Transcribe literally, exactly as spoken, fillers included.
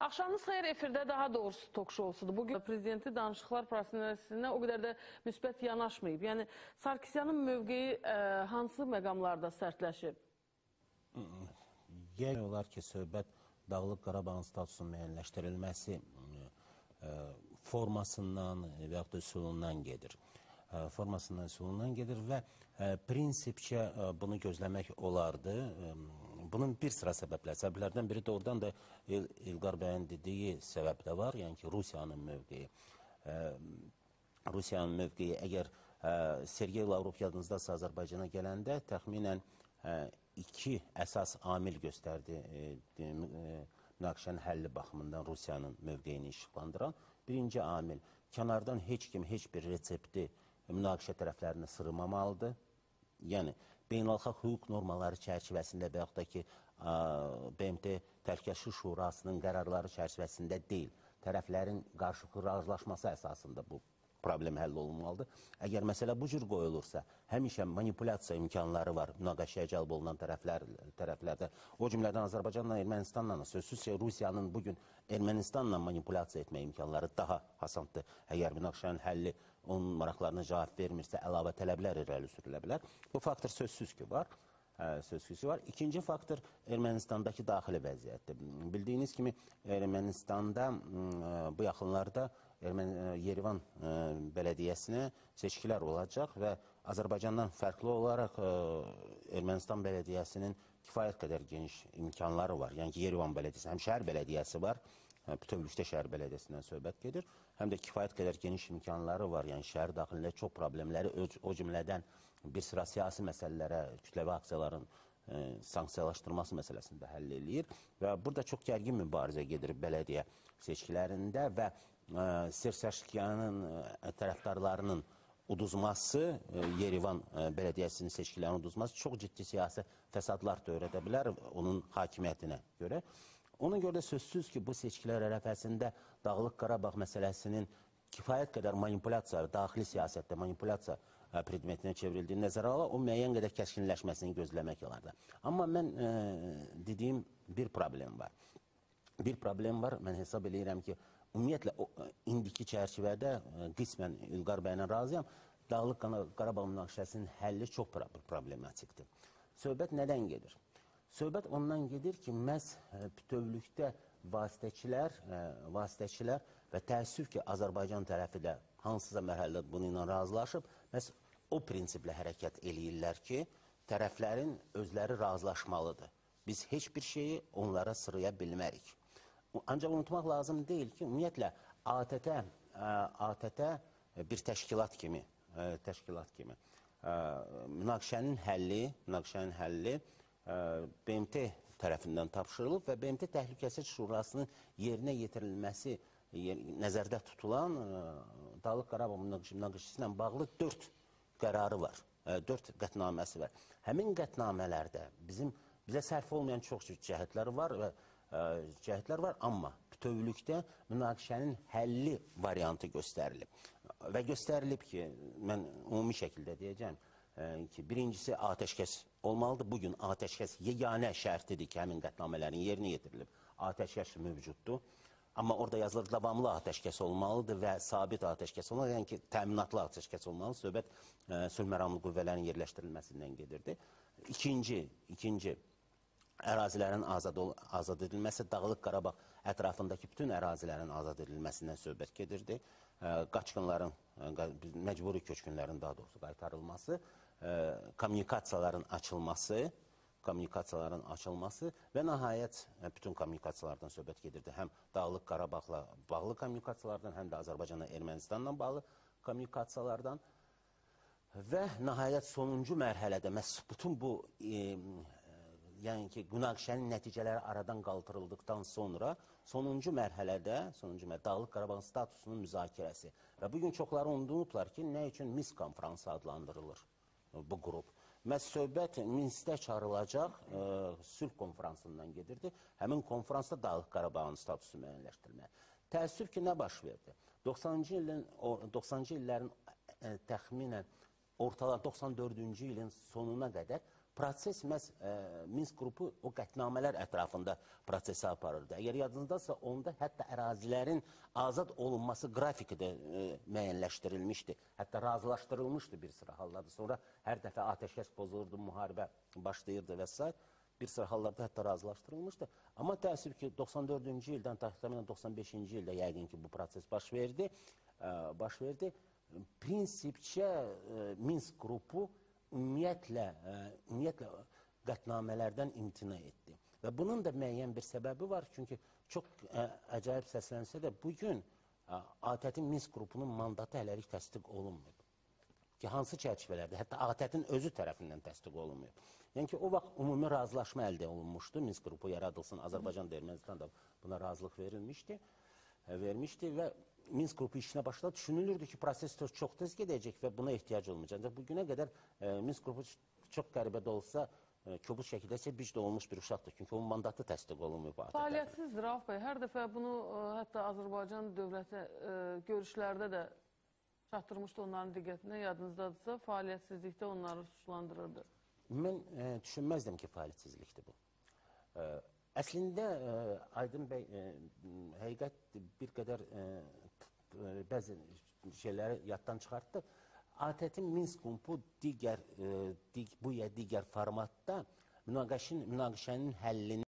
Axşamınız xeyir, efirdə daha doğrusu tok şousudur. Bugün prezidenti danışıqlar prosesinə o qədər də müsbət yanaşmayıb. Yəni, Sarkisyanın mövqeyi ə, hansı məqamlarda sərtləşib? Yəni olar ki, söhbət Dağlıq Qarabağın statusunun müəyyənləşdirilməsi ə, formasından və yaxud da üsulundan gedir. Ə, formasından, üsulundan gedir və ə, prinsipcə ə, bunu gözləmək olardı. Ə, bunun bir sıra səbəblər. Səbəblərdən biri doğrudan da İl İlqar bəyin dediyi səbəb də var. Yəni ki, Rusiyanın mövqeyi. Ə, Rusiyanın mövqeyi, əgər ə, Sergey Lavrov yadınızdasa Azərbaycana gələndə təxminən ə, iki əsas amil göstərdi e, e, münaqişənin həlli baxımından Rusiyanın mövqeyini işıqlandıran. Birinci amil, kənardan heç kim, heç bir resepti münaqişə tərəflərinə sırmamalıdır. Yəni, beynəlxalq hüquq normaları çərçivəsində və yaxud da ki, B M T Təhlükəsizlik Şurasının qərarları çərçivəsində deyil, tərəflərin qarşılıqlı razılaşması əsasında bu problem həll olunmalıdır. Əgər məsələ bu cür qoyulursa, həmişə manipulyasiya imkanları var münaqişəyə cəlb olunan tərəflər, tərəflərdə. O cümlədən Azərbaycanla Ermənistanla, sözsüz ki, Rusiyanın bugün Ermənistanla manipulyasiya etmə imkanları daha asandır. Əgər münaqişənin həlli onun maraqlarına cavab vermirsə, əlavə tələblər irəli sürülə bilər. Bu faktor sözsüz ki, var. Sözsüzü var. İkinci faktor Ermənistandakı daxili vəziyyətdir. Bildiyiniz kimi Ermənistanda bu yaxınlarda Yerivan bələdiyyəsinə seçkilər olacaq və Azərbaycandan fərqli olaraq Ermənistan bələdiyyəsinin kifayət qədər geniş imkanları var. Yəni ki, Yerivan bələdiyyəsi, həm şəhər bələdiyyəsi var, bütövlükdə şəhər bələdiyyəsindən söhbət gedir, həm də kifayət qədər geniş imkanları var. Yəni şəhər daxilində çox problemləri, o cümlədən bir sıra siyasi məsələlərə, kütləvi aksiyaların e, sanksiyalaşdırılması məsələsində həll eləyir və burada çox gərgin mübarizə gedir bələdiyyə seçkilərində və e, Serserşkiyanın e, tərəfdarlarının uduzması, e, Yerivan e, bələdiyyəsinin seçkilərinin uduzması çox ciddi siyasi fəsadlar da öyrədə bilər onun hakimiyyətinə görə. Ona görə də sözsüz ki, bu seçkilər ərəfəsində Dağlıq Qarabağ məsələsinin kifayət qədər manipulyasiya, daxili siyasətdə manipulyasiya predmetinə çevrildiyini nəzərə ala, o müəyyən qədər kəskinləşməsini gözləmək olardı. Amma mən e, dediyim bir problem var. Bir problem var, mən hesab edirəm ki, ümumiyyətlə, o, indiki çərçivədə e, qismən İlqar bəylə razıyam, Dağlıq Qarabağ münaqişəsinin həlli çox problematikdir. Söhbət nədən gedir? Söhbət ondan gedir ki, məhz bütövlükdə vasitəçilər, e, vasitəçilər və təəssüf ki, Azərbaycan tərəfi də hansısa mərhələdə bununla razılaşıb, məhz o prinsiplə hərəkət eləyirlər ki, tərəflərin özləri razılaşmalıdır. Biz heç bir şeyi onlara sıraya bilmərik. Ancaq unutmaq lazım deyil ki, ümumiyyətlə, A T T, A T T bir təşkilat kimi, təşkilat kimi, münaqişənin həlli, münaqişənin həlli B M T tərəfindən tapşırılıb və B M T Təhlükəsizlik Şurasının yerinə yetirilməsi nəzərdə tutulan Dağlıq Qarabağ münaqişəsi ilə bağlı dörd qərarı var, dörd qətnaməsi var. Həmin qətnamələrdə bizim, bizə sərf olmayan çox cəhətlər var və cəhətlər var, amma bütövlükdə münaqişənin həlli variantı göstərilib. Və göstərilib ki, mən ümumi şəkildə deyəcəm ki, birincisi atəşkəs olmalıdır. Bugün atəşkəs yeganə şərtidir ki, həmin qətnamələrin yerinə yetirilib. Atəşkəs mövcuddur. Amma orada yazılır, davamlı atəşkəs olmalıdır və sabit atəşkəs olmalıdır. Yəni ki, təminatlı atəşkəs olmalıdır. Söhbət e, sülh məramlı qüvvələrin yerləşdirilməsindən gedirdi. İkinci, ikinci ərazilərin azad, azad edilməsi, Dağlıq Qarabağ ətrafındakı bütün ərazilərin azad edilməsindən söhbət gedirdi. E, qaçqınların, e, məcburi köçkünlərin daha doğrusu qaytarılması, e, kommunikasiyaların açılması, kommunikasiyaların açılması və nəhayət bütün kommunikasiyalardan söhbət gedirdi. Həm Dağlıq Qarabağla bağlı kommunikasiyalardan, həm də Azərbaycanla Ermənistanla bağlı kommunikasiyalardan və nəhayət sonuncu mərhələdə məhz bütün bu e, yəni ki, münaqişənin nəticələri aradan qaldırıldıqdan sonra sonuncu mərhələdə, sonuncu mərhələdə Dağlıq Qarabağın statusunun müzakirəsi və bugün çoxları unudublar ki, nə üçün Minsk konfransı adlandırılır bu qrup. Məhz söhbət Minskdə çağrılacaq e, sülh konferansından gedirdi. Həmin konferansda Dağlıq Qarabağın statusu müəyyənləşdirilməli. Təəssüf ki, nə baş verdi? doxsanıncı illərin e, təxminən ortalar doxsan dördüncü ilin sonuna qədər proses məhz e, Minsk qrupu o qətnamələr ətrafında prosesi aparırdı. Əgər yadınızdasa, onda hətta ərazilərin azad olunması qrafiki də e, müəyyənləşdirilmişdi. Hətta razılaşdırılmışdı bir sıra hallarda. Sonra hər dəfə atəşkəs pozulurdu, müharibə başlayırdı və s. Bir sıra hallarda hətta razılaşdırılmışdı. Amma təəssüf ki, doxsan dördüncü ildən təxminən doxsan beşinci ildə yəqin ki, bu proses baş verdi. E, baş verdi. Prinsipcə e, Minsk qrupu ümumiyyətlə, ə, ümumiyyətlə qətnamələrdən imtina etdi. Və bunun da müəyyən bir səbəbi var. Çünki çox ə, əcayib səslənsə də bugün ə, ATƏT-in Minsk qrupunun mandatı hələlik təsdiq olunmuyub. Ki, hansı çərçivələrdə? Hətta ATƏT-in özü tərəfindən təsdiq olunmuyub. Yəni ki, o vaxt ümumi razılaşma əldə olunmuşdu. Minsk qrupu yaradılsın. Azərbaycan da Ermənistan da buna razılıq verilmişdi. vermişdi və Minsk qrupu işinə başladı. Düşünülürdü ki, proses çox tez gedəcək və buna ehtiyac olmayacaq. Ancaq bugünə qədər e, Minsk qrupu çox qəribə də olsa, e, kobud şəkildə seçici də olmuş bir uşaqdır. Çünki onun mandatı təsdiq olunmuyor. Fəaliyyətsizdir, Rauf bəy. Hər dəfə bunu e, hətta Azərbaycan dövləti e, görüşlərdə də çatdırmışdı onların diqqətinə. Yadınızdadırsa, fəaliyyətsizlikdə onları suçlandırırdı. Mən e, düşünməzdim ki, fəaliyyətsizlikdir bu. E, Əslində, e, Aydın bəy, e, həqiqət bir qədər e, bəzi şeyləri yaddan çıxartdı. ATƏT-in Minsk qrupu digər, e, dig, bu ya digər formatda münaqişənin həllini